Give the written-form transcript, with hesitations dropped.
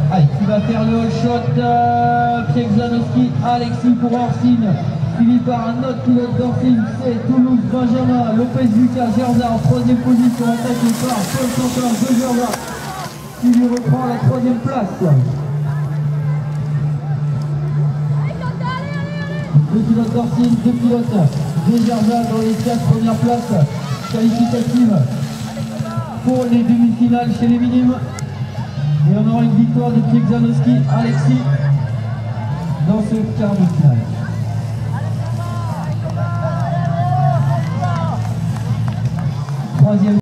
Allez, qui va faire le all shot, Piegzanowski, Alexis pour Orsine, suivi par un autre pilote d'Orsine, c'est Toulouse, Benjamin, Lopez Lucas, Gerza en troisième position, attaqué par Paul Santin de Gerza, qui lui reprend la troisième place. Deux pilotes d'Orsine, deux pilotes de Gerza dans les 4 premières places qualificatives pour les demi-finales chez les minimes. Et on aura une victoire de Piegzanowski, Alexis dans ce quart de finale. Troisième.